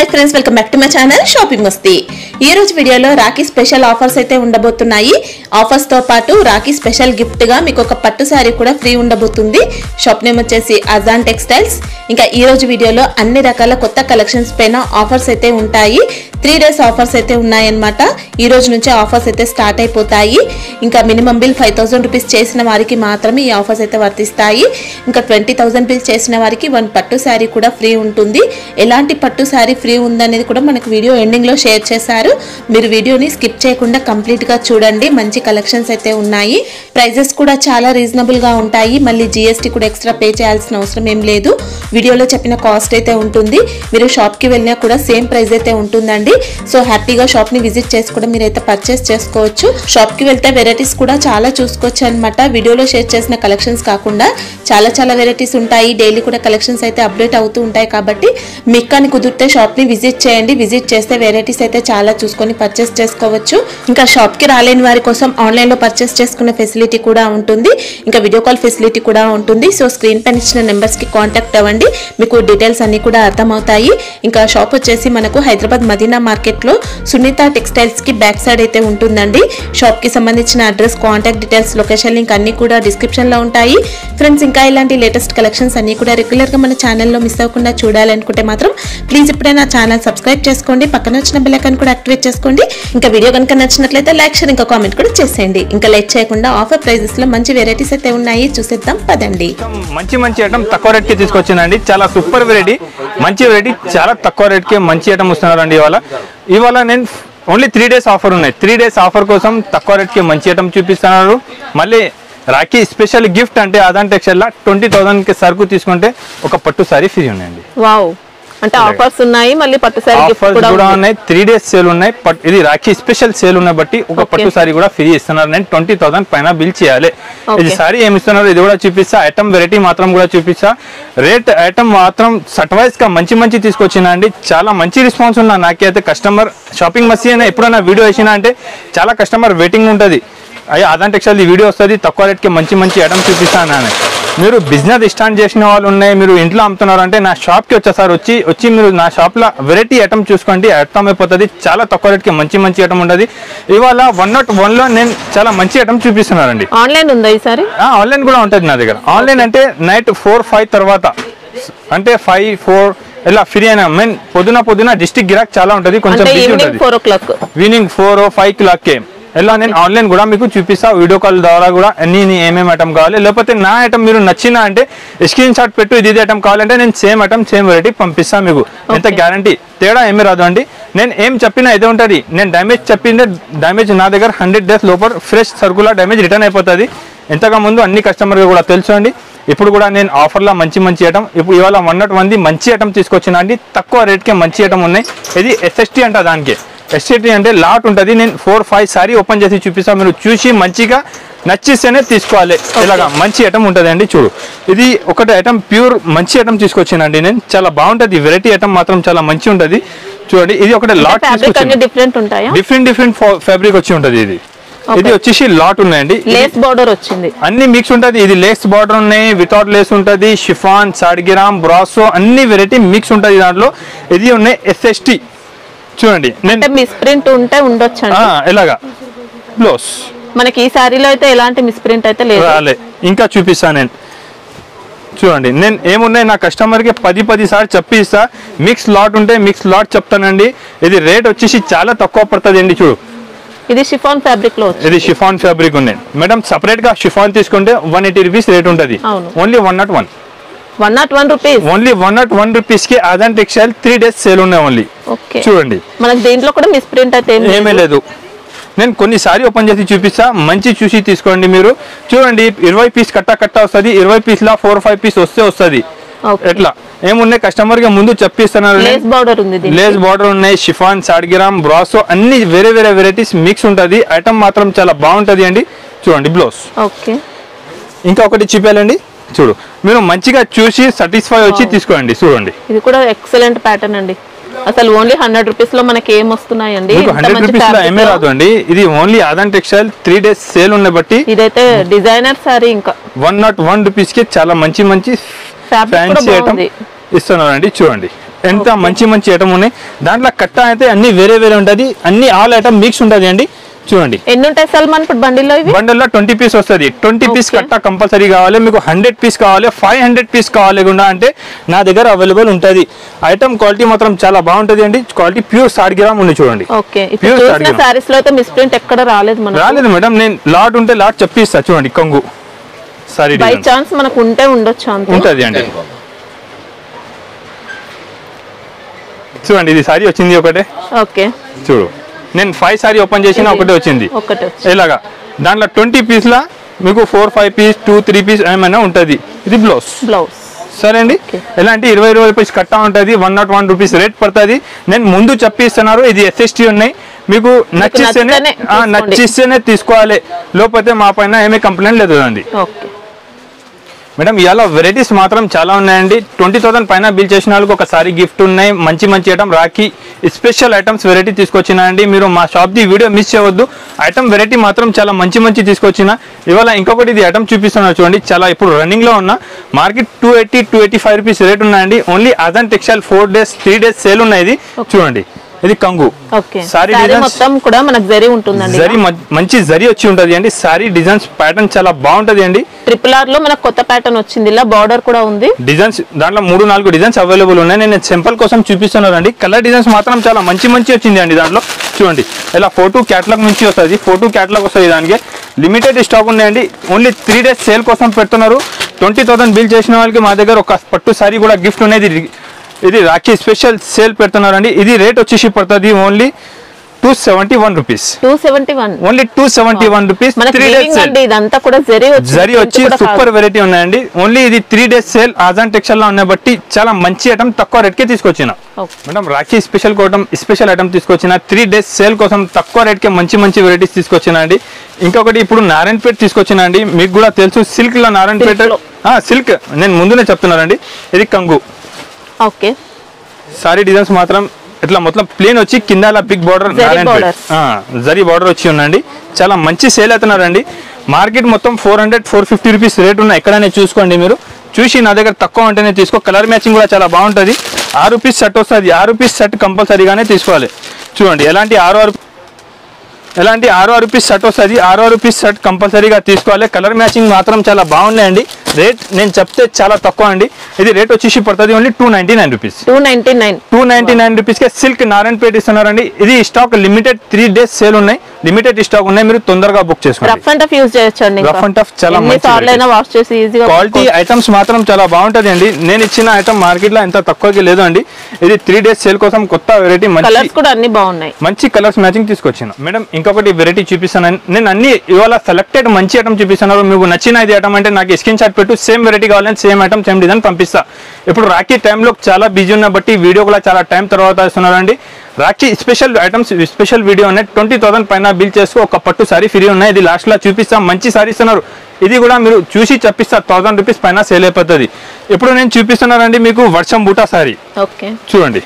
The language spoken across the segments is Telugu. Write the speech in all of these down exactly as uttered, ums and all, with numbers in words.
Hi friends welcome back to my channel shopping Masti. ఈ రోజు వీడియోలో రాఖీ స్పెషల్ ఆఫర్స్ అయితే ఉండబోతున్నాయి। ఆఫర్స్ తో పాటు రాఖీ స్పెషల్ గిఫ్ట్ గా మీకు ఒక పట్టు సారీ కూడా ఫ్రీ ఉండబోతుంది। షాప్ నేమ్ వచ్చేసి అజాన్ టెక్స్టైల్స్। ఇంకా ఈ రోజు వీడియోలో అన్ని రకాల కొత్త కలెక్షన్స్ పైన ఆఫర్స్ అయితే ఉంటాయి। త్రీ డేస్ ఆఫర్స్ అయితే ఉన్నాయన్నమాట। ఈ రోజు నుంచి ఆఫర్స్ అయితే స్టార్ట్ అయిపోతాయి। ఇంకా minimum bill five thousand rupees చేసిన వారికి మాత్రమే ఈ ఆఫర్స్ అయితే వర్తిస్తాయి। ఇంకా ట్వంటీ థౌసండ్ బిల్ చేసిన వారికి వన్ పట్టు సారీ కూడా ఫ్రీ ఉంటుంది। ఎలాంటి పట్టు సారీ ఫ్రీ ఉందనేది కూడా మనకు వీడియో ఎండింగ్ లో షేర్ చేశారు। మీరు వీడియోని స్కిప్ చేయకుండా కంప్లీట్ గా చూడండి। మంచి కలెక్షన్స్ అయితే ఉన్నాయి। ప్రైజెస్ కూడా చాలా రీజనబుల్ గా ఉంటాయి। మళ్ళీ జీఎస్టీ కూడా ఎక్స్ట్రా పే చేయాల్సిన అవసరం ఏం లేదు। వీడియోలో చెప్పిన కాస్ట్ అయితే ఉంటుంది। మీరు షాప్ కి వెళ్ళినా కూడా సేమ్ ప్రైస్ అయితే ఉంటుందండి। సో హ్యాపీగా షాప్ ని విజిట్ చేసి కూడా మీరైతే పర్చేస్ చేసుకోవచ్చు। షాప్ కి వెళ్తే వెరైటీస్ కూడా చాలా చూసుకోవచ్చు అన్నమాట। వీడియోలో షేర్ చేసిన కలెక్షన్స్ కాకుండా చాలా చాలా వెరైటీస్ ఉంటాయి। డైలీ కూడా కలెక్షన్స్ అయితే అప్డేట్ అవుతూ ఉంటాయి కాబట్టి మీకు కానీ కుదిరితే షాప్ ని విజిట్ చేయండి। విజిట్ చేస్తే వెరైటీస్ అయితే చాలా చూసుకొని పర్చేస్ చేసుకోవచ్చు। ఇంకా షాప్ కి రాలేని వారి కోసం ఆన్లైన్ లో పర్చేస్ చేసుకునే ఫెసిలిటీ కూడా ఉంటుంది। ఇంకా వీడియో కాల్ ఫెసిలిటీ కూడా ఉంటుంది। సో స్క్రీన్ పైన ఇచ్చిన నెంబర్స్ కి కాంటాక్ట్ అవ్వండి, మీకు డీటెయిల్స్ అన్ని కూడా అర్థమవుతాయి। ఇంకా షాప్ వచ్చేసి మనకు హైదరాబాద్ మదీనా మార్కెట్ లో సునీత టెక్స్టైల్స్ కి బ్యాక్ సైడ్ అయితే ఉంటుందండి। షాప్ కి సంబంధించిన address, contact details, location link అన్ని కూడా డిస్క్రిప్షన్ లో ఉంటాయి ఫ్రెండ్స్। ఇంకా ఇలాంటి లేటెస్ట్ కలెక్షన్స్ అన్ని కూడా రెగ్యులర్ గా మన ఛానల్లో మిస్ అవ్వకుండా చూడాలనుకుంటే మాత్రం ప్లీజ్ ఇప్పుడే నా ఛానల్ సబ్స్క్రైబ్ చేసుకోండి, పక్కన వచ్చిన బెల్ ఐకాన్ కూడా యాక్టివేట్ చేసుకోండి। ఇంకా వీడియో కనుక నచ్చినట్లయితే లైక్ షేర్ ఇంకా కామెంట్ కూడా చేసేయండి। ఇంకా లేట్ చేయకుండా ఆఫర్ ప్రైజెస్ లో మంచి వెరైటీస్ అయితే ఉన్నాయి, చూసేద్దాం పదండి। మంచి మంచి ఐటమ్ తక్కువ రేట్ కి తీసుకొచ్చిందండి। చాలా సూపర్ వెరైటీ, మంచి వెరైటీ, చాలా తక్కువ రేట్ కి మంచి ఐటమ్ వస్తున్నారండి। ఇవాళ ఇవాళ నేను ఓన్లీ త్రీ డేస్ ఆఫర్ ఉన్నాయి। త్రీ డేస్ ఆఫర్ కోసం తక్కువ రేట్ కి మంచి ఐటమ్ చూపిస్తున్నారు। మళ్ళీ రాఖీ స్పెషల్ గిఫ్ట్ అంటే అదాన్ టెక్స్టైల్ ట్వంటీ థౌసండ్ కి సరుకు తీసుకుంటే ఒక పట్టు సారీ ఫ్రీ ఉన్నాయండి। వావ్, అంటే ఆఫర్స్ ఉన్నాయి, మళ్ళీ పట్టు సారీ గిఫ్ట్ కూడా ఉన్నాయి। త్రీ డేస్ సేల్ ఉన్నాయి। ఇది రాఖీ స్పెషల్ సేల్ ఉన్న బట్టి ఒక పట్టు సారీ కూడా ఫ్రీ ఇస్తున్నారు। నేను ట్వంటీ థౌసండ్ పైన బిల్ చేయాలి। ఇది సారీ ఏమి ఇస్తున్నారు ఇది కూడా చూపిస్తా, ఐటమ్ వెరైటీ మాత్రం కూడా చూపిస్తా, రేట్ ఐటమ్ మాత్రం సర్ప్రైజ్ గా మంచి మంచి తీసుకొచ్చినా అండి। చాలా మంచి రెస్పాన్స్ ఉన్నా నాకైతే। కస్టమర్ షాపింగ్ మస్తీ అయినా ఎప్పుడైనా వీడియో వేసినా అంటే చాలా కస్టమర్ వెయిటింగ్ ఉంటుంది। అయ్యా అదాన్ టెక్స్టైల్ ఈ వీడియో వస్తుంది, తక్కువ రేట్కి మంచి మంచి ఐటమ్ చూపిస్తాను। మీరు బిజినెస్ స్టార్ట్ చేసిన వాళ్ళు ఉన్నాయి, మీరు ఇంట్లో అమ్ముతున్నారు అంటే నా షాప్కి వచ్చేసారి వచ్చి వచ్చి మీరు నా షాప్లో వెరైటీ ఐటమ్ చూసుకోండి, అర్థం అయిపోతుంది। చాలా తక్కువ రేట్కి మంచి మంచి ఐటమ్ ఉంటుంది। ఇవాళ వన్ నాట్ వన్ లో నేను చాలా మంచి ఐటమ్ చూపిస్తున్నానండి। ఆన్లైన్ ఉందా ఈసారి? ఆన్లైన్ కూడా ఉంటుంది నా దగ్గర। ఆన్లైన్ అంటే నైట్ ఫోర్ ఫైవ్ తర్వాత అంటే ఫైవ్ ఫోర్ ఇలా ఫ్రీ అయినా మెయిన్ పొద్దున పొద్దున డిస్ట్రిక్ట్ గిరాక్ చాలా ఉంటుంది, కొంచెం బిజీ ఉంటుంది। Four o'clock evening four five clock ఎలా నేను ఆన్లైన్ కూడా మీకు చూపిస్తా, వీడియో కాల్ ద్వారా కూడా అన్ని ఏమేమి ఐటమ్ కావాలి, లేకపోతే నా ఐటమ్ మీరు నచ్చిన అంటే స్క్రీన్ షాట్ పెట్టు, ఇది ఐటమ్ కావాలంటే నేను సేమ్ ఐటమ్ సేమ్ వెరైటీ పంపిస్తాను మీకు। ఎంత గ్యారంటీ తేడా ఏమీ రాదు అండి। నేను ఏం చెప్పినా ఇదే ఉంటుంది। నేను డ్యామేజ్ చెప్పిందే డ్యామేజ్ నా దగ్గర హండ్రెడ్ డేస్ లోపల ఫ్రెష్ సరుకుల డ్యామేజ్ రిటర్న్ అయిపోతుంది। ఎంతగా ముందు అన్ని కస్టమర్కి కూడా తెలుసు అండి। ఇప్పుడు కూడా నేను ఆఫర్లో మంచి మంచి ఐటమ్ ఇప్పుడు ఇవాళ వన్ నాట్ మంది మంచి ఐటమ్ తీసుకొచ్చిన అండి, తక్కువ రేట్కే మంచి ఐటమ్ ఉన్నాయి। ఇది ఎస్ఎస్టీ అంట, దానికి ఎస్ఎస్టీ అంటే లాట్ ఉంటుంది। నేను ఫోర్ ఫైవ్ సారీ ఓపెన్ చేసి చూపిస్తాను, మీరు చూసి మంచిగా నచ్చిస్తేనే తీసుకోవాలి। ఇలాగా మంచి ఐటమ్ ఉంటుంది అండి। చూడు ఇది ఒకటి ఐటమ్ ప్యూర్ మంచి ఐటమ్ తీసుకొచ్చానండి నేను, చాలా బాగుంటుంది। వెరైటీ ఐటమ్ మాత్రం చాలా మంచి ఉంటుంది। చూడండి ఇది ఒకటి లాట్ తీసుకొచ్చాను, డిఫరెంట్ డిఫరెంట్ ఫ్యాబ్రిక్ వచ్చి ఉంటుంది। ఇది ఇది వచ్చేసి లాట్ ఉన్నాయండి, లేస్ బార్డర్ వచ్చింది, అన్ని మిక్స్ ఉంటుంది। ఇది లేస్ బార్డర్ ఉన్నాయి, వితౌట్ లేస్ ఉంటుంది, షిఫాన్, సాడ్గిరామ్, బ్రాసో అన్ని వెరైటీ మిక్స్ ఉంటుంది దాంట్లో। ఇది ఉన్నాయి ఎస్ఎస్టీ చూడండి, మిస్ ప్రింట్ ఉంటే ఉండొచ్చు ఇలాగా బ్లౌజ్ మనకి ఈ సారీలో అయితే ఎలాంటి మిస్ ప్రింట్ అయితే లేదు। ఇంకా చూపిస్తాను నేను, చూడండి నేను ఏమున్నాయి నా కస్టమర్కి పది పది సార్లు చెప్పిస్తా, మిక్స్ లాట్ ఉంటే మిక్స్ లాట్ చెప్తానండి। ఇది రేట్ వచ్చేసి చాలా తక్కువ పడుతుంది అండి। చూడు ఇది షిఫాన్ ఫ్యాబ్రిక్ లో, ఇది షిఫాన్ ఫ్యాబ్రిక్ ఉన్నాయి మేడం। సపరేట్ గా షిఫాన్ తీసుకుంటే వన్ ఎయిటీ రూపీస్ రేట్ ఉంటుంది, only one not one one not one rupees only one not one rupees కి అదాన్ టెక్స్టైల్ త్రీ డేస్ సేల్ ఉన్నాయి ఓన్లీ। చూడండి మనకి దీంట్లో కూడా మిస్ ప్రింట్ అయితే ఏమీ లేదు। నేను కొన్ని సారీ ఓపెన్ చేసి చూపిస్తా, మంచి చూసి తీసుకోండి మీరు। చూడండి ఇరవై పీస్ కట్ట కట్ట వస్తుంది, ఇరవై పీస్ లా ఫోర్ ఫైవ్ పీస్ వస్తే వస్తుంది। ఎట్లా ఏమున్నాయి కస్టమర్ కి ముందు చెప్పిస్తున్నారు, లేస్ బార్డర్ ఉంది, లేస్ బార్డర్ ఉన్నాయి, షిఫాన్, సాడ్గిరామ్, బ్రాసో అన్ని వేరే వేరే వెరైటీస్ మిక్స్ ఉంటుంది। ఐటమ్ మాత్రం చాలా బాగుంటది అండి। చూడండి బ్లౌజ్ ఇంకా ఒకటి చూపాలండి, చూడు మీరు మంచిగా చూసి సాటిస్ఫై వచ్చి తీసుకోండి। చూడండి ఇది కూడా ఎక్సలెంట్ ప్యాటర్న్ అండి, అసలు ఓన్లీ హండ్రెడ్ రూపీస్ లో మనకి ఏం వస్తున్నాయండి, హండ్రెడ్ రూపీస్ లో ఏమే రాదు అండి। ఇది ఓన్లీ అదాన్ టెక్స్టైల్ త్రీ డేస్ సేల్ ఉన్న బట్టి ఇదైతే డిజైనర్ సారీ, ఇంకా వన్ నాట్ వన్ రూపీస్ కి చాలా మంచి మంచి ఫ్యాన్సీ ఐటమ్ ఇస్తున్నారండి। చూడండి ఎంత మంచి మంచి ఐటమ్ ఉన్నాయి. దాంట్లో కట్ట అయితే అన్ని వేరే వేరే ఉంటుంది, అన్ని ఆల్ ఐటమ్ మిక్స్ ఉంటుంది అండి. చూడండి ఎన్ని ఉంటాయి సల్మాన్ ఇప్పుడు బండిల్లో? ఇవి బండిల్లో ట్వంటీ పీస్ వస్తుంది. ట్వంటీ పీస్ కట్ట కంపల్సరీ కావాలి. మీకు హండ్రెడ్ పీస్ కావాలి, ఫైవ్ హండ్రెడ్ పీస్ కావాలి కూడా అంటే నా దగ్గర అవైలబుల్ ఉంటుంది. ఐటమ్ క్వాలిటీ మాత్రం చాలా బాగుంటుంది అండి. క్వాలిటీ ప్యూర్ సాడ్గ్రామ్ ఉంది చూడండి. ప్యూర్ సారీస్ లో అయితే మిస్ప్రింట్ ఎక్కడ రాలేదు మనకు. రాలేదు మేడం, నేను లాట్ ఉంటే లాట్ చెప్పిస్తా. చూడండి కంగు సారీ బై ఛాన్స్ మనకు ఉంటే ఉండొచ్చు అంతే ఉంటది అండి. చూడండి ఇది సారీ వచ్చింది ఒకటే. ఓకే చూడు నేను ఫైవ్ సారీ ఓపెన్ చేసిన ఒకటే వచ్చింది. ఇలాగా దాంట్లో ట్వంటీ పీస్ లా మీకు four five piece two three piece ఏమైనా ఉంటది. ఇది బ్లౌజ్ బ్లౌజ్ సరే అండి. ఎలాంటి ఇరవై ఇరవై రూపీస్ కట్టా ఉంటుంది. One not one rupees rate పడుతుంది. నేను ముందు చెప్పిస్తున్నారు ఇది ఎస్ఎస్టీ ఉన్నాయి. మీకు నచ్చిస్తేనే నచ్చిస్తేనే తీసుకోవాలి, లేకపోతే మా పైన ఏమీ కంప్లైంట్ లేదు అండి. మేడం ఇవాళ వెరైటీస్ మాత్రం చాలా ఉన్నాయండి. ట్వంటీ థౌసండ్ పైన బిల్ చేసిన వాళ్ళకి ఒకసారి గిఫ్ట్ ఉన్నాయి. మంచి మంచి item rakhi special items variety తీసుకొచ్చినాయండి. మీరు మా షాప్ది వీడియో మిస్ చేయవద్దు. ఐటమ్ వెరైటీ మాత్రం చాలా మంచి మంచి తీసుకొచ్చిన. ఇవాళ ఇంకొకటి ఇది ఐటమ్ చూపిస్తున్నారు చూడండి. చాలా ఇప్పుడు రన్నింగ్లో ఉన్న market two eighty two eighty five rupees rate ఉన్నాయండి. ఓన్లీ అజన్ textile four days three days sale ఉన్నాయి. ఇది చూడండి ఇది కంగు సారీ మొత్తం కూడా మనకు జరీ ఉంటుందండి. జరీ మంచి జరీ వచ్చి ఉంటది అండి. సారీ డిజైన్స్ ప్యాటర్న్ చాలా బాగుంటది అండి. ట్రిపుల్ ఆర్ లో మనకు కొత్త ప్యాటర్న్ వచ్చింది. ఇలా బార్డర్ కూడా ఉంది. డిజైన్స్ దాంట్లో మూడు నాలుగు డిజైన్స్ అవైలబుల్ ఉన్నాయి. నేను సింపుల్ కోసం చూపిస్తున్నాను అండి. కలర్ డిజైన్స్ మాత్రం చాలా మంచి మంచి వచ్చింది అండి. దాంట్లో చూడండి ఇలా ఫోటో క్యాటలాగ్ నుంచి వస్తుంది. ఫోటో క్యాటలాగ్ వస్తుంది. దానికి లిమిటెడ్ స్టాక్ ఉన్నాయండి. ఓన్లీ త్రీ డేస్ సేల్ కోసం పెడుతున్నారు. ట్వంటీ థౌసండ్ బిల్ చేసిన వాళ్ళకి మా దగ్గర ఒక పట్టు సారీ కూడా గిఫ్ట్ ఉన్నది. ఇది రాఖీ స్పెషల్ సేల్ పెడుతున్నారండి. ఇది రేట్ వచ్చేసి పడుతుంది only two seventy one rupees. Two seventy one only two seventy one rupees. ఇదంతా కూడా జరీ జరీ వచ్చి సూపర్ వెరైటీ ఉన్నాయండి. ఓన్లీ ఇది త్రీ డేస్ సేల్ ఆజాన్ టెక్స్టైల్ లో ఉన్నాయి. బట్టి చాలా మంచి ఐటమ్ తక్కువ రేట్ కే తీసుకొచ్చిన మేడం. రాఖీ స్పెషల్ కోసం స్పెషల్ ఐటమ్ తీసుకొచ్చిన. త్రీ డేస్ సేల్ కోసం తక్కువ రేట్ కే మంచి మంచి వెరైటీస్ తీసుకొచ్చిన అండి. ఇంకొకటి ఇప్పుడు నారాయణపేట తీసుకొచ్చిన అండి. మీకు కూడా తెలుసు సిల్క్ లో నారాయణపేట సిల్క్ నేను ముందునే చెప్తున్నానండి. ఇది కంగు ఓకే సారీ డిజైన్స్ మాత్రం ఇట్లా మొత్తం ప్లేన్ వచ్చి కింద బిగ్ బార్డర్ జరీ బార్డర్ వచ్చి ఉందండి. చాలా మంచి సేల్ అవుతున్నారండి. మార్కెట్ మొత్తం four hundred four fifty rupees rate ఉన్నాయి. ఎక్కడైనా చూసుకోండి మీరు. చూసి నా దగ్గర తక్కువ ఉంటేనే తీసుకో. కలర్ మ్యాచింగ్ కూడా చాలా బాగుంటుంది. ఆరు రూపీస్ సెట్ వస్తుంది. ఆరు రూపీస్ సెట్ కంపల్సరీగానే తీసుకోవాలి. చూడండి ఎలాంటి ఆరు ఆరు ఎలాంటి ఆరు ఆరు రూపీస్ సెట్ వస్తుంది. ఆరు ఆరు రూపీస్ సెట్ కంపల్సరీగా తీసుకోవాలి. కలర్ మ్యాచింగ్ మాత్రం చాలా బాగున్నాయండి. రేట్ నేను చెప్తే చాలా తక్కువ అండి. ఇది రేట్ వచ్చేసి పడుతుంది only two ninety nine rupees. Two ninety nine two ninety nine rupees కే సిల్క్ నారాయణపేట ఇస్తున్నారండి. ఇది stock limited three days sale ఉన్నాయి. లిమిటెడ్ స్టాక్ ఉన్నాయి. మీరు తొందరగా బుక్ చేసుకోండి. రఫ్ అండ్ టఫ్ యూజ్ చేయొచ్చండి. రఫ్ అండ్ టఫ్ చాలా వాష్ చేసి ఈజీగా క్వాలిటీ ఐటమ్స్ మాత్రం చాలా బాగుంటది అండి. నేను ఇచ్చిన ఐటమ్ మార్కెట్ లో ఎంత తక్కువకి లేదు అండి. ఇది త్రీ డేస్ సేల్ కోసం కొత్త వెరైటీ కలర్స్ కూడా అన్ని బాగున్నాయి. మంచి కలర్స్ మ్యాచింగ్ తీసుకొచ్చిన మేడం. ఇంకొకటి వెరైటీ చూపిస్తాను. నేను అన్ని ఇవాళ సెలెక్టెడ్ మంచి ఐటమ్ చూపిస్తున్నాను. మీకు నచ్చిన ఇది ఐటమ్ అంటే నాకు స్క్రీన్ షాట్ పెట్టు. సేమ్ వెరైటీ కావాలని సేమ్ ఐటమ్ సేమ్ డిజైన్ పంపిస్తా. ఇప్పుడు రాఖీ టైంలో చాలా బిజీ ఉన్న బట్టి వీడియో కూడా చాలా టైం తర్వాత ఇస్తున్నారండి. Rakhi special items special video ఉన్నాయి. ట్వంటీ థౌసండ్ పైన బిల్ చేసుకో ఒక పట్టు సారీ ఫ్రీ ఉన్నాయి. ఇది లాస్ట్ లో చూపిస్తాం. మంచి సారీ ఇస్తున్నారు. ఇది కూడా మీరు చూసి చెప్పిస్తా. థౌసండ్ రూపీస్ పైన సేల్ అయిపోతుంది. ఇప్పుడు నేను చూపిస్తున్నానండి మీకు వర్షం బూటా సారీ. చూడండి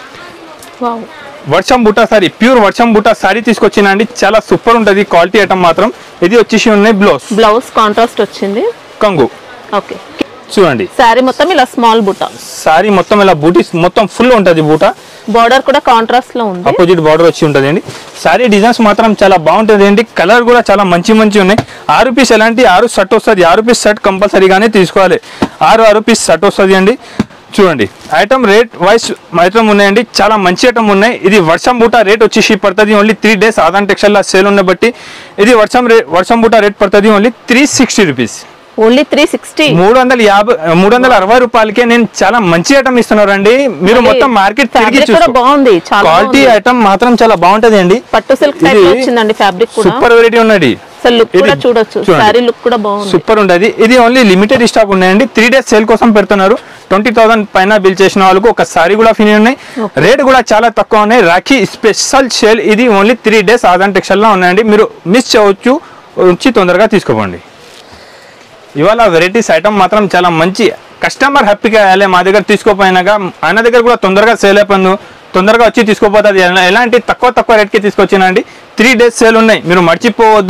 వర్షం బూటా సారీ ప్యూర్ వర్షం బూటా సారీ తీసుకొచ్చిన అండి. చాలా సూపర్ ఉంటుంది క్వాలిటీ ఐటమ్ మాత్రం. ఇది వచ్చేసి ఉన్నాయి బ్లౌజ్ బ్లౌజ్ కాంట్రాస్ట్ వచ్చింది. కంగు ఓకే చూడండి సారీ మొత్తం ఇలా స్మాల్ బూటా. సారీ మొత్తం ఇలా బూటీ మొత్తం ఫుల్ ఉంటది. బూటా బార్డర్ కూడా కాంట్రాస్ట్ లో ఉంది. అపోజిట్ బార్డర్ వచ్చి ఉంటది అండి. సారీ డిజైన్స్ మాత్రం చాలా బాగుంటది అండి. కలర్ కూడా చాలా మంచి మంచి ఉన్నాయి. ఆరు పీస్ ఎలాంటి ఆరు షర్ట్ వస్తుంది. ఆరు పీస్ షర్ట్ కంపల్సరీగానే తీసుకోవాలి. ఆరు ఆరు పీస్ షర్ట్ వస్తుంది అండి. చూడండి ఐటమ్ రేట్ వైస్ ఐటమ్ ఉన్నాయండి. చాలా మంచి ఐటమ్ ఉన్నాయి. ఇది వర్షం బూటా రేట్ వచ్చేసి పడుతుంది ఓన్లీ త్రీ డేస్ ఆదాన్ టెక్స్టైల్ సేల్ ఉన్న బట్టి ఇది వర్షం వర్షం బూటా రేట్ పడుతుంది only three sixty rupees. Only three sixty మూడు వందల యాభై మూడు వందల అరవై రూపాయలకే నేను చాలా మంచి ఐటమ్ ఇస్తున్నారండి. మీరు మొత్తం మార్కెట్ తిరిగి బాగుంది. క్వాలిటీ ఐటమ్ మాత్రం చాలా బాగుంటది అండి. పట్టు సిల్క్ టైప్ వచ్చిందండి. ఫ్యాబ్రిక్ కూడా సూపర్ వెరైటీ ఉన్నది. లుక్ కూడా చూడొచ్చు. సారీ లుక్ కూడా బాగుంది. సూపర్ ఉండదు. ఇది ఓన్లీ లిమిటెడ్ స్టాక్ ఉన్నాయండి. త్రీ డేస్ సేల్ కోసం పెడుతున్నారు. ట్వంటీ థౌసండ్ పైన బిల్ చేసిన వాళ్ళకు ఒక సారీ కూడా ఫిని ఉన్నాయి. రేట్ కూడా చాలా తక్కువ ఉన్నాయి. రాఖీ స్పెషల్ సేల్ ఇది ఓన్లీ త్రీ డేస్ ఆదాన్ టెక్స్టైల్ లో ఉన్నాయండి. మీరు మిస్ చేయవచ్చు. వచ్చి తొందరగా తీసుకోండి. ఇవాళ వెరైటీస్ ఐటమ్ మాత్రం చాలా మంచి. కస్టమర్ హ్యాపీగా వేయాలి. మా దగ్గర తీసుకోపోయినాక ఆయన దగ్గర కూడా తొందరగా సేల్ అయిపోయింది. తొందరగా వచ్చి తీసుకోపోతుంది. ఎలాంటి తక్కువ తక్కువ రేట్కి తీసుకొచ్చినండి. త్రీ డేస్ సేల్ ఉన్నాయి. మీరు మర్చిపోవద్దు.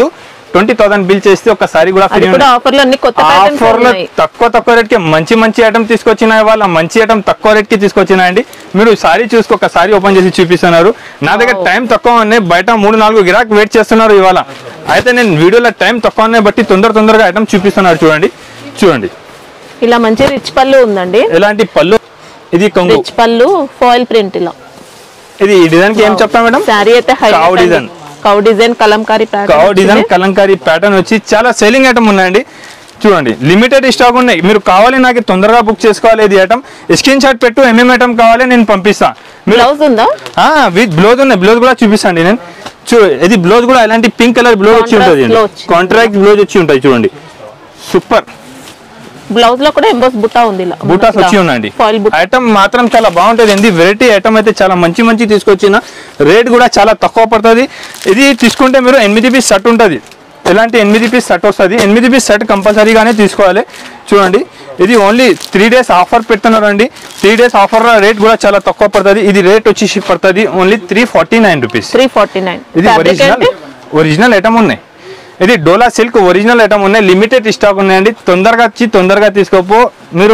ట్వంటీ థౌసండ్ బిల్ చేస్తే ఒక సారీ కూడా ఫ్రీ ఉంది. ఆఫర్లో తక్కువ తక్కువ రేట్ కి మంచి మంచి ఐటమ్ తీసుకొచ్చినాయి, వాళ్ళ మంచి ఐటమ్ తక్కువ రేట్ కి తీసుకొచ్చినాయండి. మీరు సారీ చూసుకో, ఒక సారీ ఓపెన్ చేసి చూపిస్తున్నారు. నా దగ్గర టైం తక్కువ ఉన్నాయి, బయట మూడు నాలుగు గిరాక్ వెయిట్ చేస్తున్నారు ఇవాళ. అయితే నేను వీడియోలో టైం తక్కువ ఉన్నాయి బట్టి తొందర తొందరగా ఐటమ్ చూపిస్తున్నారు. చూడండి చూడండి, ఇలా మంచి రిచ్ పళ్ళు ఉందండి. ఎలాంటి పళ్ళు, ఇది కొంగు రిచ్ పళ్ళు, ఫాయిల్ ప్రింట్. ఇలా ఇది ఈ డిజైన్ కి ఏం చెప్తాం మేడం? సారీ అయితే cow design, cow design kalamkari pattern, cow design kalamkari pattern వచ్చి చాలా సేలింగ్ ఐటమ్ ఉన్నాయండి. చూడండి లిమిటెడ్ స్టాక్ ఉన్నాయి, మీరు కావాలి నాకు తొందరగా బుక్ చేసుకోవాలి. ఇది ఐటమ్ స్క్రీన్ షాట్ పెట్టు, ఎంఎం ఐటమ్ కావాలి నేను పంపిస్తా. బ్లౌజ్ ఉందా? విత్ బ్లౌజ్ ఉన్నాయి, బ్లౌజ్ కూడా చూపిస్తాండి నేను. చూ ఇది బ్లౌజ్ కూడా ఇలాంటి పింక్ కలర్ బ్లౌజ్ వచ్చి ఉంటుంది, కాంట్రాక్ట్ బ్లౌజ్ వచ్చి ఉంటాయి. చూడండి సూపర్. బ్లౌజ్ లో కూడా ఎంబోస్ బుటా ఉంది, బుటాస్ వచ్చి ఉన్నాయండి. ఐటమ్ మాత్రం చాలా బాగుంటుంది అండి, వెరైటీ ఐటమ్ అయితే చాలా మంచి మంచి తీసుకొచ్చిన, రేట్ కూడా చాలా తక్కువ పడుతుంది. ఇది తీసుకుంటే మీరు ఎనిమిది పీస్ సెట్ ఉంటుంది, ఇలాంటి ఎనిమిది పీస్ సెట్ వస్తుంది. ఎనిమిది పీస్ సెట్ కంపల్సరీగానే తీసుకోవాలి. చూడండి ఇది ఓన్లీ త్రీ డేస్ ఆఫర్ పెడుతున్నారండి, త్రీ డేస్ ఆఫర్ రేట్ కూడా చాలా తక్కువ పడుతుంది. ఇది రేట్ వచ్చి పడుతుంది only three forty nine rupees. Three forty nine ఇది ఒరిజినల్ ఒరిజినల్ ఐటమ్ ఉన్నాయి. ఇది డోలా సిల్క్ ఒరిజినల్ ఐటమ్ ఉన్నాయి, లిమిటెడ్ స్టాక్ ఉన్నాయండి. తొందరగా వచ్చి తొందరగా తీసుకోపో. మీరు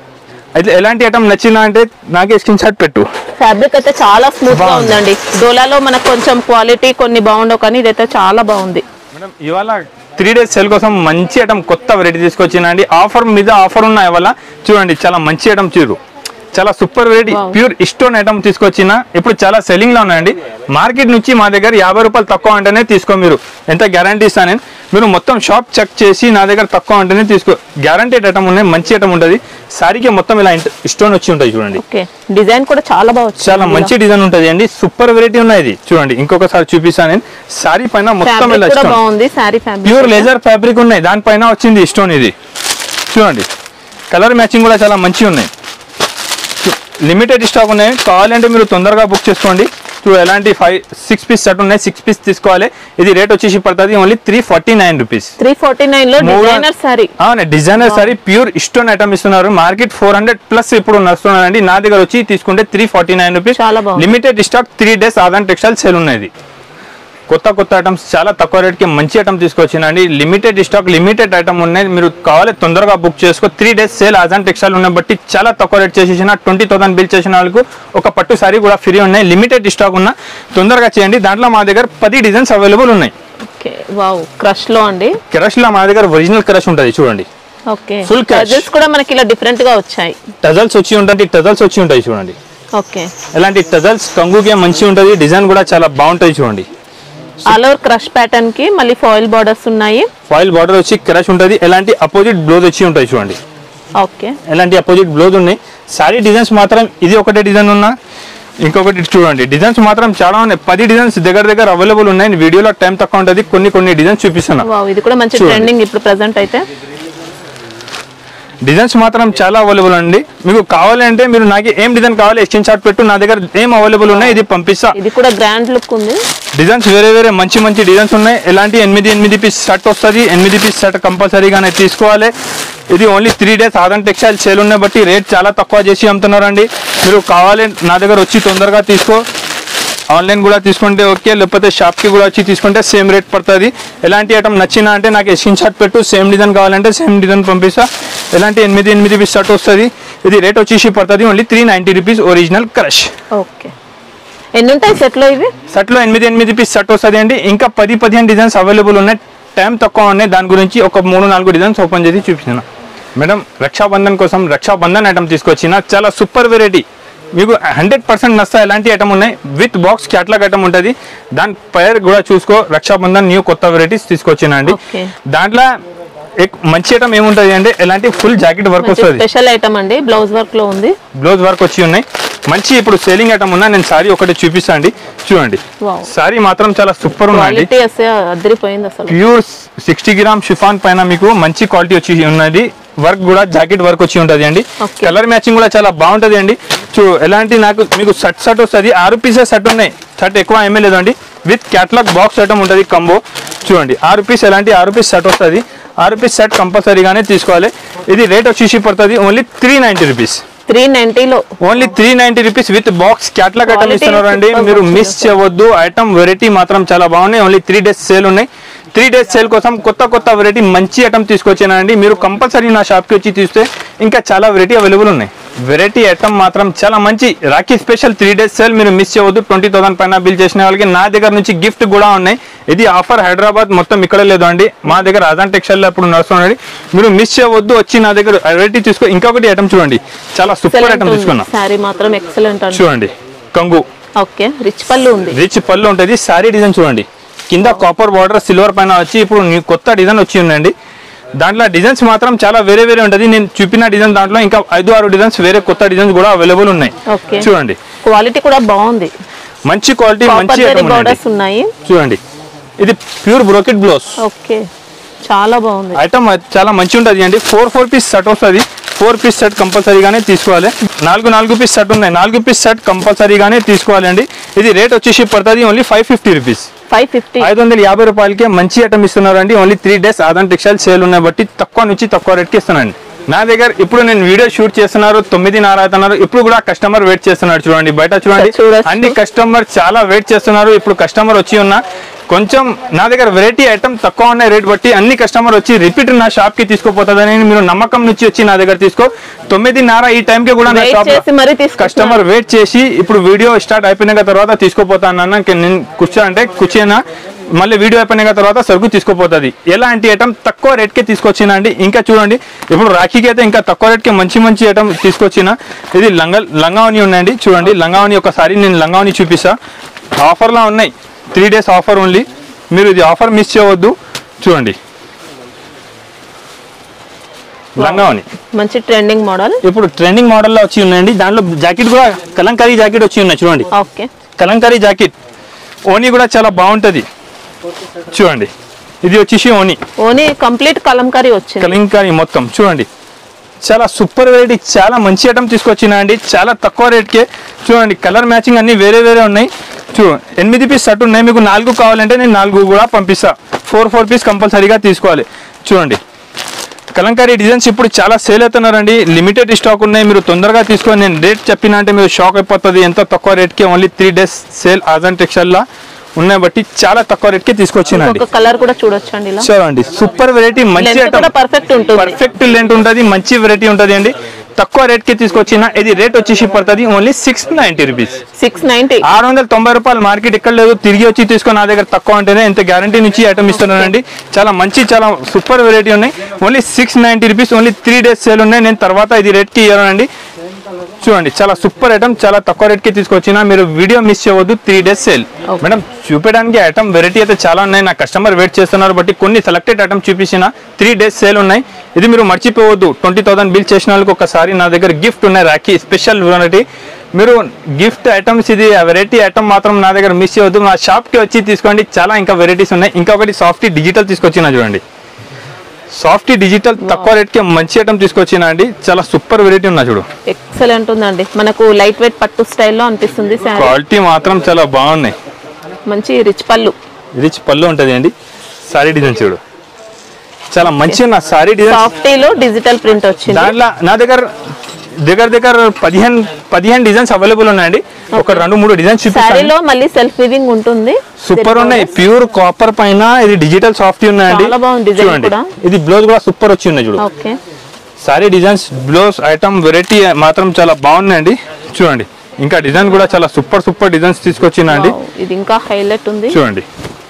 ఎలాంటి ఐటమ్ నచ్చినా అంటే నాకే స్క్రీన్ షాట్ పెట్టు. ఫ్యాబ్రిక్ అయితే చాలా స్మూత్ గా ఉందండి. డోలాలో మనకు కొంచెం క్వాలిటీ కొన్ని బాగుండవు, కానీ ఇదైతే చాలా బాగుంది. మేడం ఇవాళ త్రీ డేస్ సెల్ కోసం మంచి ఐటమ్ కొత్త వెరైటీ తీసుకొచ్చినా అండి. ఆఫర్ మీద ఆఫర్ ఉన్నాయి ఇవాళ. చూడండి చాలా మంచి ఐటమ్ చీరు, చాలా super variety pure stone item తీసుకొచ్చిన. ఇప్పుడు చాలా సెల్లింగ్ లో ఉన్నాయండి. మార్కెట్ నుంచి మా దగ్గర యాభై రూపాయలు తక్కువ అంటేనే తీసుకో. మీరు ఎంత గ్యారంటీ ఇస్తాను నేను, మీరు మొత్తం షాప్ చెక్ చేసి నా దగ్గర తక్కువ అంటేనే తీసుకో. గ్యారంటీడ్ ఐటమ్ ఉన్నాయి, మంచి ఐటమ్ ఉంటుంది. సారీకి మొత్తం ఇలా స్టోన్ వచ్చి ఉంటాయి. చూడండి డిజైన్ కూడా చాలా బాగా, చాలా మంచి డిజైన్ ఉంటుంది అండి. సూపర్ వెరైటీ ఉన్నాయి. ఇది చూడండి ఇంకొకసారి చూపిస్తాను నేను. సారీ పైన మొత్తం ఇలా ప్యూర్ లేజర్ ఫ్యాబ్రిక్ ఉన్నాయి, దానిపైన వచ్చింది స్టోన్. ఇది చూడండి కలర్ మ్యాచింగ్ కూడా చాలా మంచిగా ఉన్నాయి. లిమిటెడ్ స్టాక్ ఉన్నాయి, కావాలంటే మీరు తొందరగా బుక్ చేసుకోండి. చూడు ఎలాంటి ఫైవ్ సిక్స్ పీస్ సెట్ ఉన్నాయి, సిక్స్ పీస్ తీసుకోవాలి. ఇది రేట్ వచ్చేసి పడుతుంది only three forty nine rupees. Three forty nine లో designer sari, designer sari pure stone item ఇస్తున్నారు. మార్కెట్ ఫోర్ హండ్రెడ్ ప్లస్ ఇప్పుడు నడుస్తున్నారండి. నా దగ్గర వచ్చి తీసుకుంటే three forty nine rupees. Limited stock, three days ఆదాన్ టెక్స్టైల్ సేల్ ఉన్నాయి. కొత్త కొత్త ఐటమ్స్ చాలా తక్కువ రేట్కి మంచి ఐటమ్ తీసుకొచ్చిందండి. లిమిటెడ్ స్టాక్, లిమిటెడ్ ఐటమ్ ఉన్నాయి, మీరు కావాలి తొందరగా బుక్ చేసుకో. త్రీ డేస్ సేల్ ఆజాన్ టెక్స్టైల్ ఉన్నాయి బట్టి చాలా తక్కువ రేట్ చేసేసిన. ట్వంటీ థౌసండ్ బిల్ చేసిన వాళ్ళకు ఒక పట్టు సారీ కూడా ఫ్రీ ఉన్నాయి. లిమిటెడ్ స్టాక్ ఉన్న తొందరగా చేయండి. దాంట్లో మా దగ్గర పది డిజైన్స్ అవైలబుల్ ఉన్నాయి. క్రష్ లో అండి, క్రష్ లో మా దగ్గర ఒరిజినల్ క్రష్ ఉంటుంది. చూడండి ఫుల్ టజల్స్ కూడా మనకి ఇలా డిఫరెంట్ గా వచ్చాయి. టజల్స్ వచ్చి ఉంటాయి, టజల్స్ వచ్చి ఉంటాయి. చూడండి ఓకే, ఇలాంటి టజల్స్ కంగుకే మంచి ఉంటుంది. డిజైన్ కూడా చాలా బాగుంటుంది. చూడండి ఆల్ ఓవర్ క్రష్ ప్యాటర్న్ కి మళ్ళీ ఫాయిల్ బార్డర్స్ ఉన్నాయి. ఫాయిల్ బార్డర్ వచ్చి క్రష్ ఉంటుంది. ఎలాంటి అపోజిట్ బ్లౌజ్ వచ్చి ఉంటాయి. చూడండి ఓకే, ఎలాంటి అపోజిట్ బ్లౌజ్ ఉన్నాయి. సారీ డిజైన్స్ మాత్రం ఇది ఒకటే డిజైన్ ఉన్నా, ఇంకొకటి చూడండి డిజైన్స్ మాత్రం చాలా ఉన్నాయి. పది డిజైన్స్ దగ్గర దగ్గర అవైలబుల్ ఉన్నాయి. వీడియోలో టైం తక్కువ ఉంటుంది, కొన్ని కొన్ని డిజైన్స్ చూపిస్తున్నా. ఇది కూడా మంచి ట్రెండింగ్ ఇప్పుడు ప్రెజెంట్ అయితే. డిజైన్స్ మాత్రం చాలా అవైలబుల్ అండి. మీకు కావాలంటే మీరు నాకు ఏం డిజైన్ కావాలి స్క్రీన్ షాట్ పెట్టు, నా దగ్గర ఏం అవైలబుల్ ఉన్నాయి ఇది పంపిస్తా. ఇది కూడా గ్రాండ్ లుక్ ఉంది. డిజైన్స్ వేరే వేరే మంచి మంచి డిజైన్స్ ఉన్నాయి. ఎలాంటి ఎనిమిది ఎనిమిది పీస్ సెట్ వస్తుంది. ఎనిమిది పీస్ సెట్ కంపల్సరీగానే తీసుకోవాలి. ఇది ఓన్లీ త్రీ డేస్ ఆదాన్ టెక్స్టైల్ సేల్ ఉన్నాయి బట్టి రేట్ చాలా తక్కువ చేసి అమ్ముతున్నారండి. మీరు కావాలి నా దగ్గర వచ్చి తొందరగా తీసుకో. ఆన్లైన్ కూడా తీసుకుంటే ఓకే, లేకపోతే షాప్కి కూడా వచ్చి తీసుకుంటే సేమ్ రేట్ పడుతుంది. ఎలాంటి ఐటమ్ నచ్చినా అంటే నాకు స్క్రీన్ షాట్ పెట్టు, సేమ్ డిజైన్ కావాలంటే సేమ్ డిజైన్ పంపిస్తా. ఎలాంటి ఎనిమిది ఎనిమిది పీస్ షర్ట్ వస్తుంది. ఇది రేట్ వచ్చేసి పడుతుంది only three ninety rupees original crush. Okay, ఎన్ని ఉంటాయి సెట్లో? ఇవి సెట్లో ఎనిమిది ఎనిమిది పీస్ షర్ట్ వస్తుంది అండి. ఇంకా పది పదిహేను డిజైన్స్ అవైలబుల్ ఉన్నాయి. టైం తక్కువ ఉన్నాయి, దాని గురించి ఒక మూడు నాలుగు డిజైన్స్ ఓపెన్ చేసి చూపిస్తున్నా. మేడం రక్షాబంధన్ కోసం రక్షాబంధన్ ఐటమ్ తీసుకొచ్చిన, చాలా సూపర్ వెరైటీ. మీకు హండ్రెడ్ పర్సెంట్ నస్తా ఎలాంటి ఐటమ్ ఉన్నాయి. విత్ బాక్స్ క్యాట్లాగ్ ఐటమ్ ఉంటుంది. దాని పేర్ కూడా చూసుకో, రక్షాబంధన్ న్యూ కొత్త వెరైటీస్ తీసుకొచ్చినండి. దాంట్లో మంచి ఐటమ్ ఏముంటది అంటే ఎలాంటి ఫుల్ జాకెట్ వర్క్ వస్తుంది. స్పెషల్ ఐటమ్ అండి, బ్లౌజ్ వర్క్ లో ఉంది. బ్లౌజ్ వర్క్ వచ్చి ఉన్నాయి. మంచి ఇప్పుడు సేలింగ్ ఐటమ్ ఉన్నా. నేను సారీ ఒకటి చూపిస్తా అండి. చూడండి సారీ మాత్రం చాలా సూపర్ ఉందండి. ప్యూర్ సిక్స్టీ గ్రామ్ షిఫాన్ పైన మీకు మంచి క్వాలిటీ వచ్చి ఉన్నది. వర్క్ కూడా జాకెట్ వర్క్ వచ్చి ఉంటుంది అండి. కలర్ మ్యాచింగ్ కూడా చాలా బాగుంటది అండి. చూ ఎలాంటి నాకు మీకు షర్ట్ షర్ట్ వస్తుంది. ఆరు పీసెస్ షర్ట్ ఉన్నాయి. షర్ట్ ఎక్కువ ఏమీ లేదండి. విత్ క్యాట్లాగ్ బాక్స్ ఐటమ్ ఉంటుంది కంబో. చూడండి ఆరు పీస్ ఎలాంటి ఆరు పీస్ షర్ట్ వస్తుంది. ఆరు పీస్ షర్ట్ కంపల్సరీగానే తీసుకోవాలి. ఇది రేట్ వచ్చేసి పడుతుంది only three ninety rupees. Three నైన్టీలో only three ninety rupees with box catalogue item ఇస్తున్నారు అండి. మీరు మిస్ చేయవద్దు. ఐటమ్ వెరైటీ మాత్రం చాలా బాగున్నాయి. ఓన్లీ త్రీ డేస్ సేల్ ఉన్నాయి. త్రీ డేస్ సేల్ కోసం కొత్త కొత్త వెరైటీ మంచి ఐటమ్ తీసుకొచ్చానండి. మీరు కంపల్సరీ నా షాప్కి వచ్చి చూస్తే ఇంకా చాలా వెరైటీ అవైలబుల్ ఉన్నాయి. వెరైటీ ఐటమ్ మాత్రం చాలా మంచి rakhi special three days sale మీరు మిస్ చేయవద్దు. ట్వంటీ థౌసండ్ పైన బిల్ చేసిన వాళ్ళకి నా దగ్గర నుంచి గిఫ్ట్ కూడా ఉన్నాయి. ఇది ఆఫర్ హైదరాబాద్ మొత్తం ఇక్కడ లేదు అండి, మా దగ్గర అజాన్ టెక్స్టైల్ లో ఇప్పుడు నడుస్తుంది. మీరు మిస్ చేయవద్దు, వచ్చి నా దగ్గర వెరైటీ తీసుకో. ఇంకొకటి ఐటమ్ చూడండి, చాలా సూపర్ ఐటమ్ తీసుకున్నా. సారీ మాత్రం ఎక్సలెంట్ చూడండి, కంగు. ఓకే, రిచ్ పళ్ళు ఉంది. రిచ్ పళ్ళు ఉంటుంది. సారీ డిజైన్ చూడండి, కింద కాపర్ బార్డర్ సిల్వర్ పైన వచ్చి ఇప్పుడు కొత్త డిజైన్ వచ్చి ఉందండి. దాంట్లో డిజైన్స్ మాత్రం చాలా వేరే వేరే ఉంటుంది. నేను చూపిన డిజైన్ దాంట్లో ఇంకా ఐదు ఆరు డిజైన్స్ వేరే కొత్త డిజైన్స్ కూడా అవైలబుల్ ఉన్నాయి. చూడండి, క్వాలిటీ కూడా బాగుంది, మంచి క్వాలిటీ, మంచి బోర్డర్స్ ఉన్నాయి. చూడండి, ఇది ప్యూర్ బ్రోకెట్ బ్లౌజ్. ఓకే, చాలా బాగుంది ఐటమ్, చాలా మంచి ఉంటుంది అండి. ఫోర్ ఫోర్ పీస్ సెట్ వస్తుంది. ఫోర్ పీస్ సెట్ కంపల్సరీగానే తీసుకోవాలి. నాలుగు నాలుగు పీస్ సెట్ ఉన్నాయి. నాలుగు పీస్ సెట్ కంపల్సరీగానే తీసుకోవాలి అండి. ఇది రేట్ వచ్చేసి పడుతుంది ఓన్లీ ఫైవ్ ఫిఫ్టీ రూపీస్. ఐదు వందల యాభై రూపాయలకే మంచి ఐటమ్ ఇస్తున్నారు అండి. ఓన్లీ త్రీ డేస్ అజాన్ టెక్స్టైల్ సేల్ ఉన్నాయి బట్టి తక్కువ నుంచి తక్కువ రేట్కి ఇస్తున్నాను. నా దగ్గర ఇప్పుడు నేను వీడియో షూట్ చేస్తున్నారు, తొమ్మిదిన్నర అవుతున్నారు. ఇప్పుడు కూడా కస్టమర్ వెయిట్ చేస్తున్నారు. చూడండి, బయట చూడండి, అన్ని కస్టమర్ చాలా వెయిట్ చేస్తున్నారు. ఇప్పుడు కస్టమర్ వచ్చి ఉన్న కొంచెం నా దగ్గర వెరైటీ ఐటమ్ తక్కువ ఉన్నాయి రేట్ బట్టి అన్ని కస్టమర్ వచ్చి రిపీట్ నా షాప్ కి తీసుకుపోతుందని మీరు నమ్మకం నుంచి వచ్చి నా దగ్గర తీసుకో. తొమ్మిదిన్నర ఈ టైం కి కూడా నా షాప్ కస్టమర్ వెయిట్ చేసి ఇప్పుడు వీడియో స్టార్ట్ అయిపోయిన తర్వాత తీసుకుపోతాను అన్న. నేను కూర్చో అంటే కూర్చోనా, మళ్ళీ వీడియో అయిపోయిన తర్వాత సరుకు తీసుకుపోతుంది. ఎలాంటి ఐటమ్ తక్కువ రేట్కే తీసుకొచ్చిన అండి. ఇంకా చూడండి, ఇప్పుడు రాఖీకి అయితే ఇంకా తక్కువ రేట్కి మంచి మంచి ఐటమ్ తీసుకొచ్చిన. ఇది లంగ లంగావని ఉన్నాయండి. చూడండి, లంగావని ఒకసారి నేను లంగావని చూపిస్తా. ఆఫర్లో ఉన్నాయి, త్రీ డేస్ ఆఫర్ ఓన్లీ. మీరు ఇది ఆఫర్ మిస్ చేయవద్దు. చూడండి, లంగావని మంచి ట్రెండింగ్ మోడల్. ఇప్పుడు ట్రెండింగ్ మోడల్ లో వచ్చి ఉన్నాయండి. దాంట్లో జాకెట్ కూడా కలంకారీ జాకెట్ వచ్చి ఉన్నాయి. చూడండి, కలంకారీ జాకెట్. ఓనీ కూడా చాలా బాగుంటది. చూడండి, ఇది వచ్చేసి ఓనీ. ఓనీ కంప్లీట్ కలంకారీ వచ్చింది. కలంకారీ మొత్తం చూడండి, చాలా సూపర్ వెరైటీ, చాలా మంచి ఐటమ్ తీసుకొచ్చినా అండి. చాలా తక్కువ రేట్కే. చూడండి, కలర్ మ్యాచింగ్ అన్ని వేరే వేరే ఉన్నాయి. చూ ఎనిమిది పీస్ సెట్ ఉన్నాయి. మీకు నాలుగు కావాలంటే నేను నాలుగు కూడా పంపిస్తా. ఫోర్ ఫోర్ పీస్ కంపల్సరీగా తీసుకోవాలి. చూడండి, కలంకారీ డిజైన్స్ ఇప్పుడు చాలా సేల్ అవుతున్నారండి. లిమిటెడ్ స్టాక్ ఉన్నాయి, మీరు తొందరగా తీసుకొని. నేను రేట్ చెప్పినా అంటే మీరు షాక్ అయిపోతుంది. ఎంత తక్కువ రేట్కి ఓన్లీ త్రీ డేస్ సేల్ అజాన్ టెక్స్టైల్లో ఉన్నాయి బట్టి చాలా తక్కువ రేట్కి తీసుకొచ్చినండి. కలర్ కూడా చూడొచ్చండి. చూడండి, సూపర్ వెరైటీ, మంచి ఐటమ్, పర్ఫెక్ట్ ఉంటుంది, పర్ఫెక్ట్ లెంత్ ఉంటుంది, మంచి వెరైటీ ఉంటుంది అండి. తక్కువ రేట్ కి తీసుకొచ్చిన. ఇది రేట్ వచ్చేసి పడుతుంది only six ninety rupees. Six ninety ఆరు వందల తొంభై రూపాయలు మార్కెట్ ఎక్కడ లేదు. తిరిగి వచ్చి తీసుకొని నా దగ్గర తక్కువ అంటేనే ఇంత గ్యారంటీ నుంచి ఐటమ్ ఇస్తున్నానండి. చాలా మంచి, చాలా సూపర్ వెరైటీ ఉన్నాయి. Only six ninety rupees. Only three days sale ఉన్నాయి. నేను తర్వాత ఇది రేట్ కి ఇవ్వనండి. చూడండి, చాలా సూపర్ ఐటమ్, చాలా తక్కువ రేట్ కి తీసుకొచ్చిన. మీరు వీడియో మిస్ చేయవద్దు. Three days sale madam. చూపించడానికి ఐటమ్ వెరైటీ అయితే చాలా ఉన్నాయి. నా కస్టమర్ వెయిట్ చేస్తున్నారు బట్టి కొన్ని సెలెక్టెడ్ ఐటమ్ చూపించిన. త్రీ డేస్ సేల్ ఉన్నాయి. ఇది మీరు మర్చిపోవద్దు. ట్వంటీ థౌసండ్ బిల్ చేసిన వాళ్ళకి ఒకసారి నా దగ్గర గిఫ్ట్ ఉన్నాయి. Rakhi special variety. మీరు గిఫ్ట్ ఐటమ్స్, ఇది వెరైటీ ఐటమ్ మాత్రం నా దగ్గర మిస్ చేయవద్దు. నా షాప్కి వచ్చి తీసుకోండి. చాలా ఇంకా వెరైటీస్ ఉన్నాయి. ఇంకొకటి సాఫ్టీ డిజిటల్ తీసుకొచ్చిన. చూడండి, సాఫ్టీ డిజిటల్ తక్కువ రేట్ కి మంచి ఐటమ్ తీసుకొచ్చినా అండి. చాలా సూపర్ వెరైటీ ఉన్నా. చూడు, ఎక్సలెంట్ ఉందండి. మనకు లైట్ వెయిట్ పట్టు స్టైల్లో అనిపిస్తుంది. క్వాలిటీ మాత్రం చాలా బాగున్నాయి. మంచి రిచ్ పళ్ళు, రిచ్ పళ్ళు ఉంటది అండి. సారీ డిజైన్ చూడు, చాలా మంచి ఉన్న సారీ డిజైన్. సాఫ్టీలో డిజిటల్ ప్రింట్ వచ్చింది. దాంట్లో నా దగ్గర దగ్గర దగ్గర పదిహేను పదిహేను డిజైన్స్ అవైలబుల్ ఉన్నాయండి. ఒక రెండు మూడు డిజైన్స్ సారీలో మళ్ళీ సెల్ఫ్ వీవింగ్ ఉంటుంది. సూపర్ ఉన్నాయి. ప్యూర్ కాపర్ పైన ఇది డిజిటల్ సాఫ్టీ ఉన్నాయండి. చూడండి, ఇది బ్లౌజ్ కూడా సూపర్ వచ్చి ఉన్నాయి. చూడు, sari designs, blouse item variety మాత్రం చాలా బాగున్నాయండి. చూడండి, ఇంకా డిజైన్ కూడా చాలా సూపర్ సూపర్ డిజైన్స్ తీసుకొచ్చినండి. ఇది ఇంకా హైలైట్ ఉంది. చూడండి,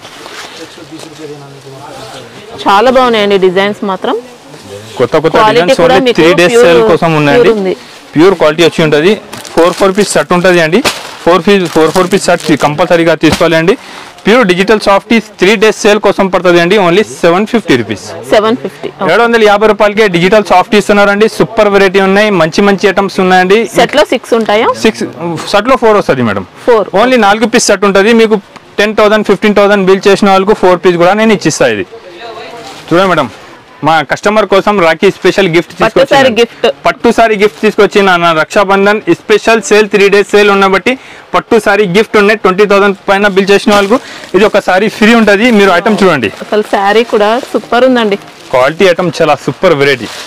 చాలా బాగున్నాయండి డిజైన్స్ మాత్రం. కొత్త కొత్త designs only three days sale కోసం ఉన్నాయండి. ప్యూర్ క్వాలిటీ వచ్చి ఉంటుంది. ఫోర్ ఫోర్ పీస్ సెట్ ఉంటుంది అండి. Four piece four four piece set కంపల్సరీగా తీసుకోవాలి అండి. Pure digital softy three days sale కోసం పడుతుంది అండి. Only seven fifty rupees. Seven fifty ఏడు వందల యాభై రూపాయలకే డిజిటల్ సాఫ్టీ ఇస్తున్నారండి. సూపర్ వెరైటీ ఉన్నాయి. మంచి మంచి ఐటమ్స్ ఉన్నాయండి. సెట్ లో సిక్స్ ఉంటాయా? సిక్స్ సెట్ లో ఫోర్ వస్తుంది మేడం. ఫోర్ ఓన్లీ నాలుగు పీస్ సెట్ ఉంటుంది. మీకు ten thousand fifteen thousand bill చేసిన వాళ్ళకు ఫోర్ పీస్ కూడా నేను ఇచ్చిస్తా. ఇది చూడండి మేడం, మా కస్టమర్ కోసం రాఖీ స్పెషల్ గిఫ్ట్ తీసుకొచ్చి గిఫ్ట్ పట్టు సారీ గిఫ్ట్ తీసుకొచ్చి నా Raksha Bandhan special sale three days sale ఉన్న బట్టి పట్టు సారీ గిఫ్ట్ ఉన్నాయి. ట్వంటీ థౌసండ్ పైన బిల్ చేసిన వాళ్ళకు ఇది ఒక సారీ ఫ్రీ ఉంటుంది. మీరు ఐటమ్ చూడండి, అసలు సారీ కూడా సూపర్ ఉందండి. క్వాలిటీ ఐటమ్ చాలా సూపర్ వెరైటీ.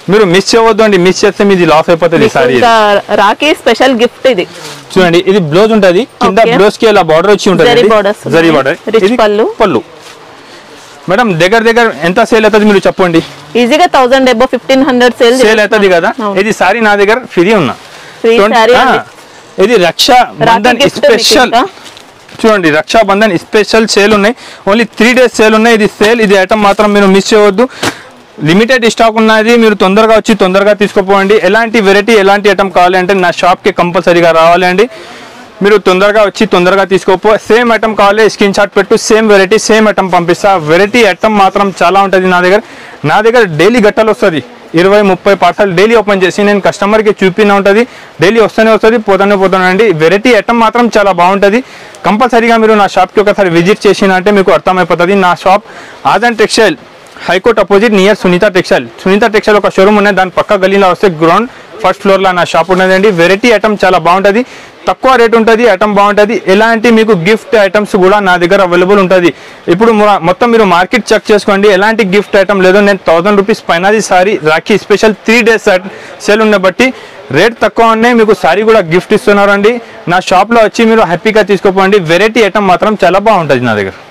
మీరు మిస్ చేయవద్దు అండి, మిస్ చేస్తే మీది లాస్ అయిపోతుంది సారీ. రాఖీ స్పెషల్ గిఫ్ట్ ఇది చూడండి, ఇది బ్లౌజ్ ఉంటది, కింద బ్లౌజ్ కి ఇలా బార్డర్ వచ్చి ఉంటుంది, జరీ బార్డర్, ఇది పళ్ళు. పళ్ళు మేడం దగ్గర దగ్గర ఎంత సేల్ అవుతుంది మీరు చెప్పండి? ఈజీగా thousand above fifteen hundred sale sale అవుతుంది కదా. ఇది సారీ నా దగ్గర ఫ్రీ ఉన్నా, ఇది రక్షా బంధన్ స్పెషల్. చూడండి, రక్షా బంధన్ స్పెషల్ సేల్ ఉన్నాయి, ఓన్లీ త్రీ డేస్ సేల్ ఉన్నాయి. ఇది సేల్, ఇది ఐటమ్ మాత్రం మీరు మిస్ చేయవద్దు. లిమిటెడ్ స్టాక్ ఉన్నది, మీరు తొందరగా వచ్చి తొందరగా తీసుకోపోండి. ఎలాంటి వెరైటీ ఎలాంటి ఐటమ్ కావాలి అంటే నా షాప్కి కంపల్సరీగా రావాలి అండి. మీరు తొందరగా వచ్చి తొందరగా తీసుకోపో. సేమ్ ఐటమ్ కావాలి స్క్రీన్ షాట్ పెట్టు, సేమ్ వెరైటీ సేమ్ ఐటమ్ పంపిస్తా. వెరైటీ ఐటమ్ మాత్రం చాలా ఉంటుంది నా దగ్గర. నా దగ్గర డైలీ గట్టలు వస్తుంది, ఇరవై ముప్పై పార్సల్ డైలీ ఓపెన్ చేసి నేను కస్టమర్కి చూపిన ఉంటుంది. డైలీ వస్తూనే వస్తుంది, పోతానే పోతానండి. వెరైటీ ఐటమ్ మాత్రం చాలా బాగుంటుంది. కంపల్సరీగా మీరు నా షాప్కి ఒకసారి విజిట్ చేసినంటే మీకు అర్థమైపోతుంది. నా షాప్ ఆజన్ textile, high court opposite near Sunitha textile. Sunitha textile ఒక షోరూమ్ ఉన్నాయి, దాని పక్క గలీలో వస్తే గ్రౌండ్ ఫస్ట్ ఫ్లోర్లో నా షాప్ ఉన్నదండి. వెరైటీ ఐటమ్ చాలా బాగుంటుంది, తక్కువ రేట్ ఉంటుంది, ఐటమ్ బాగుంటుంది. ఎలాంటి మీకు గిఫ్ట్ ఐటమ్స్ కూడా నా దగ్గర అవైలబుల్ ఉంటుంది. ఇప్పుడు మొత్తం మీరు మార్కెట్ చెక్ చేసుకోండి, ఎలాంటి గిఫ్ట్ ఐటమ్ లేదు. నేను థౌసండ్ రూపీస్ పైనది sari rakhi special three days sale ఉన్న బట్టి రేట్ తక్కువ ఉన్నాయి, మీకు సారీ కూడా గిఫ్ట్ ఇస్తున్నారండి. నా షాప్లో వచ్చి మీరు హ్యాపీగా తీసుకోపోండి. వెరైటీ ఐటమ్ మాత్రం చాలా బాగుంటుంది నా దగ్గర.